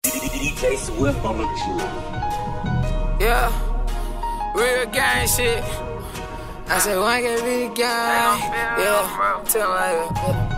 DJ Swift on the track. Yeah, real gang shit. I said, one can be the gang. Yeah, tell me like that.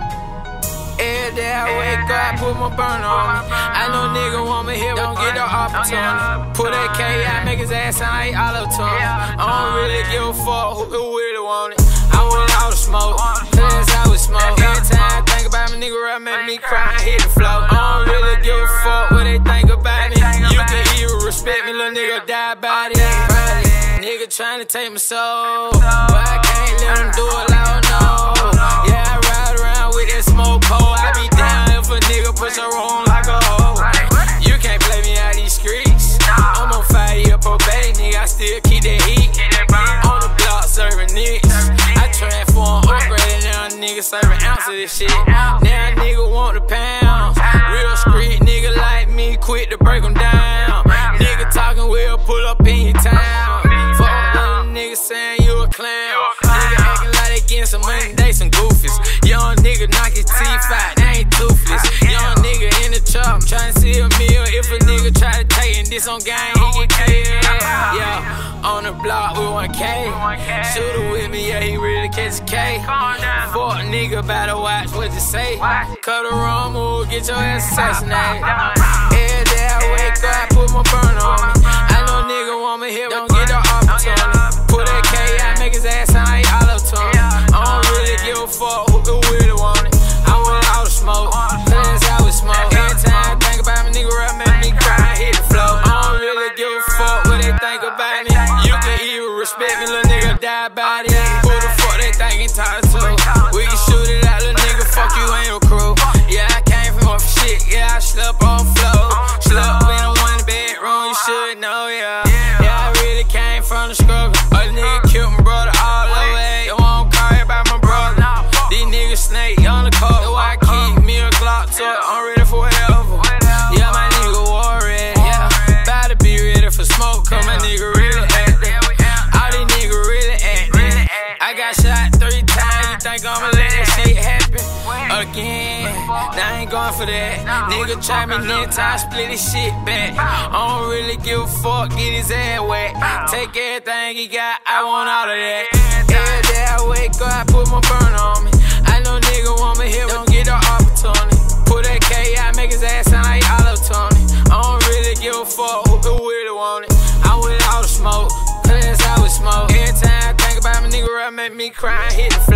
Every day I wake up, I put my burner on me. I know nigga want me here, don't get the opportunity. Put that K out, make his ass sound like auto-tune. I don't really give a fuck who really want it. I want all the smoke, cause I was smoke. Every time I think about my nigga, rap make me cry and hit the flow. I don't really give a fuck what they think about me. You can even respect me, little nigga, die about it. Nigga tryna take my soul, but I can't let them do it loud, no. Yeah, I ride around with that smoke pole. I be down if a nigga push her on like a hoe. You can't play me out these streets. I'm on 5 year probation, nigga, I still keep that heat. On the block serving niggas. I transform, upgrade, now a nigga serving ounce of this shit. Now a nigga want the pounds. Real street nigga like me, quick to break them down. Nigga talking, we'll pull up in your town. Saying you a clown. Nigga acting like they getting some money, they some goofies. Young nigga knock his teeth out, they ain't toothless. Young nigga in the trap, tryna see a meal. If a nigga try to take it, this on gang, he get killed. Yeah, on the block with 1K. Shooter with me, yeah, he really catch a K. Fuck nigga, better watch what you say. Cut a wrong move, get your ass assassinated. Every day I wake up, I put my burner on me. I know nigga want me here, don't get the opportunity. Put that K out, make his ass sound like auto-tune. I don't really give a fuck who really want it. I want all the smoke, cause I was smoke. Every time I think about my nigga, rap make me cry and hit the flow. I don't really give a fuck what they think about me. You can even respect me, little nigga, die about it. Who the fuck they think entitled to? We can shoot it out, little nigga, fuck you ain't no crew. Yeah, I came from off shit, yeah, I slept on flow. Slept in a one bedroom, you should know, yeah. Yeah, I really came from the struggle. Nigga killed my brother all over, ayy. Don't want to call about my brother. These niggas snake on the court. That's why I keep me a Glock tuck. I'm ready for whatever. Yeah, my nigga war ready. Yeah, about to be ready for smoke, cause my nigga really actin'. All these niggas really actin'. I got shot 3 times, you think I'ma let that shit happen again? Now I ain't going for that. Nigga try me next time, split his shit back. I don't really give a fuck, get his ass wet. Take everything he got, I want all of that. Every day I wake up, I put my burner on me. I know nigga want me here, don't get the opportunity. Put that K out, make his ass sound like auto-tune. I don't really give a fuck who really want it. I'm with all the smoke, cause I was smoke. Every time I think about my nigga, rap make me cry and hit the floor.